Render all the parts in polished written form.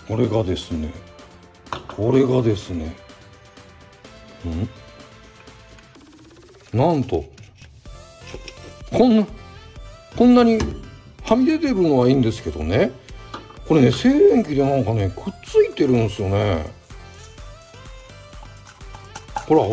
これがですね、なんとこんなにはみ出てるのはいいんですけどね、これね、静電気でなんかねくっついてるんですよね。ほら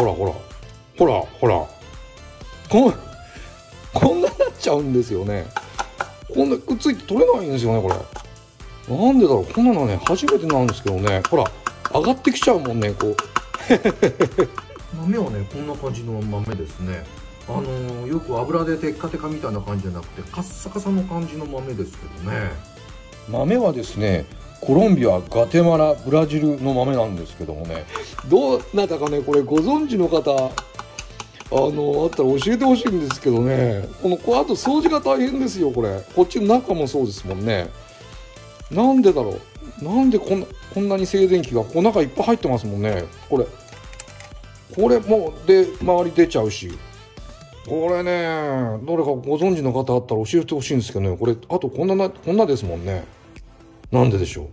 こんなになっちゃうんですよね。こんなくっついて取れないんですよね。これなんでだろう。こんなのね初めてなんですけどね。ほら上がってきちゃうもんね、こう豆はねこんな感じの豆ですね。よく油でテッカテカみたいな感じじゃなくてカッサカサの感じの豆ですけどね。豆はですね、コロンビア、ガテマラ、ブラジルの豆なんですけどもね、どうなったかね、これご存知の方あったら教えてほしいんですけどね。こあと掃除が大変ですよ。こっちの中もそうですもんね。なんでだろう。なんでこんなに静電気が中いっぱい入ってますもんね。これもうで周り出ちゃうし、これね、どれかご存知の方あったら教えてほしいんですけどね。これあとこんなですもんね。なんででしょ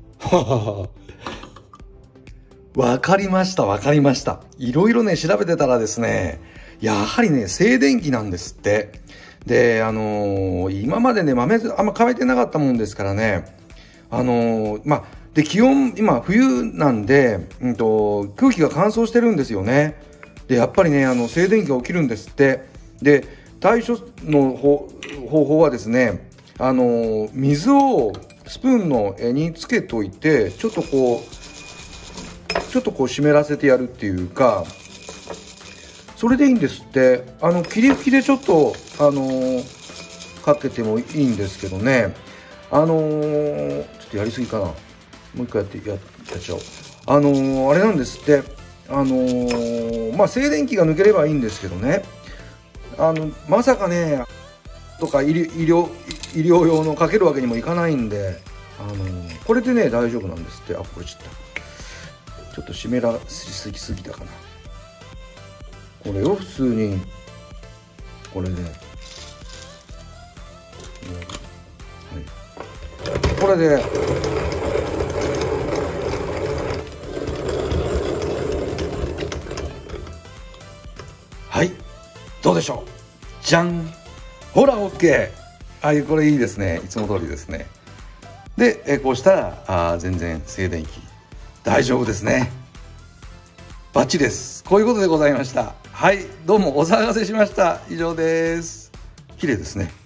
う。わかりました。いろいろね調べてたらですね、やはりね静電気なんですって。で今までね豆あんま乾いてなかったもんですからね、で気温今冬なんで、空気が乾燥してるんですよね。でやっぱりね静電気が起きるんですって。で対処の方法はですね、水をスプーンの柄につけといてちょっとこう湿らせてやるっていうか、それでいいんですって。霧吹きでちょっとかけてもいいんですけどね。ちょっとやりすぎかな。もう一回やっちゃおう。あれなんですって。静電気が抜ければいいんですけどね。まさかねとか医療用のかけるわけにもいかないんで、これでね大丈夫なんですって。これちょっと湿らしすぎたかな。これを普通にこれで、これでどうでしょう。じゃん、ほら OK。これいいですね。いつも通りですね。でこうしたら全然静電気大丈夫ですね。バッチリです。こういうことでございました。どうもお騒がせしました。以上です。綺麗ですね。